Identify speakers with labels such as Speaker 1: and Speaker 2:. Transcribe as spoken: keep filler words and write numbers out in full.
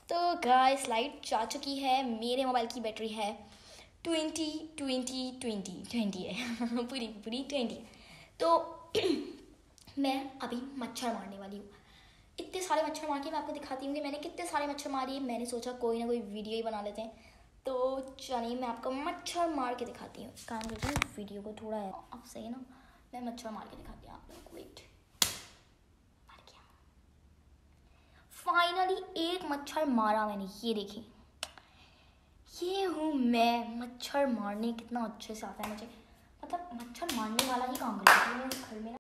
Speaker 1: तो guys light जा चुकी है, मेरे मोबाइल की बैटरी है ट्वेंटी ट्वेंटी ट्वेंटी ट्वेंटी है पूरी पूरी ट्वेंटी। तो मैं अभी मच्छर मारने वाली हूँ। इतने सारे मच्छर मार के मैं आपको दिखाती हूँ कि मैंने कितने सारे मच्छर मारे। मैंने सोचा कोई ना कोई वीडियो ही बना लेते हैं, तो चलिए मैं आपको मच्छर मार के दिखाती हूँ। काम करती हूँ वीडियो को थोड़ा है अब सही है ना, मैं मच्छर मार के दिखाती हूँ आप लोगों को। वेट, मर गया फाइनली, एक मच्छर मारा मैंने। ये देखिए, ये हूँ मैं। मच्छर मारने कितना अच्छे से आता है मुझे, मतलब मच्छर मारने वाला ही काम करती हूँ घर में ना।